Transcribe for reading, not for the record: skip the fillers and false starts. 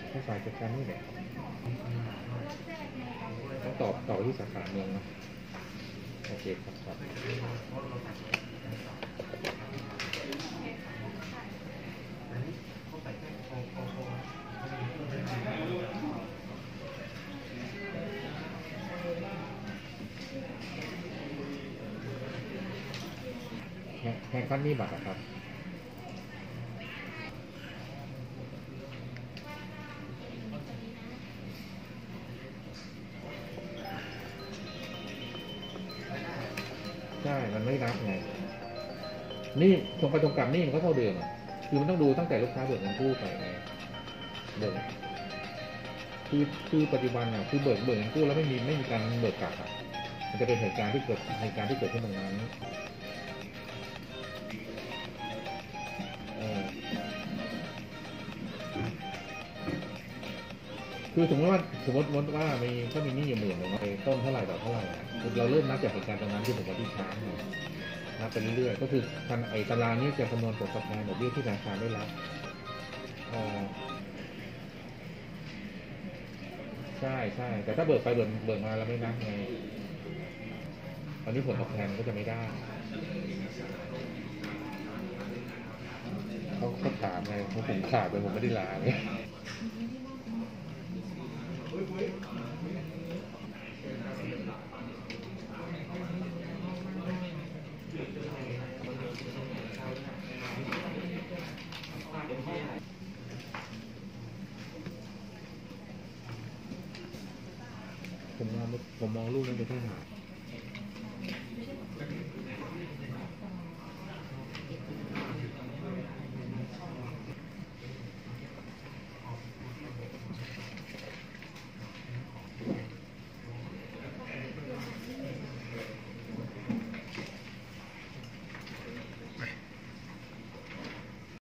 ภาษาจัดการนี่แหละต้องตอบที่สาขาเมืองนะโอเคครับแฮกคันนี่บัตรครับใช่มันไม่นับไงนี่ตรงไปตรงกลับนี่มันก็เท่าเดิมคือมันต้องดูตั้งแต่ลูกค้าเบิกเงินกู้ไปไงเบิกคือปัจจุบันคือเบิกเงินกู้แล้วไม่มีการเบิกกลับมันจะเป็นเหตุการณ์ที่เกิดขึ้นตรงนั้นคือสมมติว่ามีถ้ามีหนี้อยู่10,000ต้นเท่าไหร่ดอกเท่าไหร่เราเริ่มนับจากเหตุการณ์ตรงนั้นที่ผมว่าที่ค้างนับไปเรื่อยๆก็คือตารางนี้จะคำนวณผลตอบแทนดอกเบี้ยที่ธนาคารได้รับใช่แต่ถ้าเบิกไปเบิกมาแล้วไม่นับไงตอนนี้ผลตอบแทนก็จะไม่ได้เขาถามไงผมขาดไปผมไม่ได้ลาเลยผมมองลูกนั้นเป็นทหาร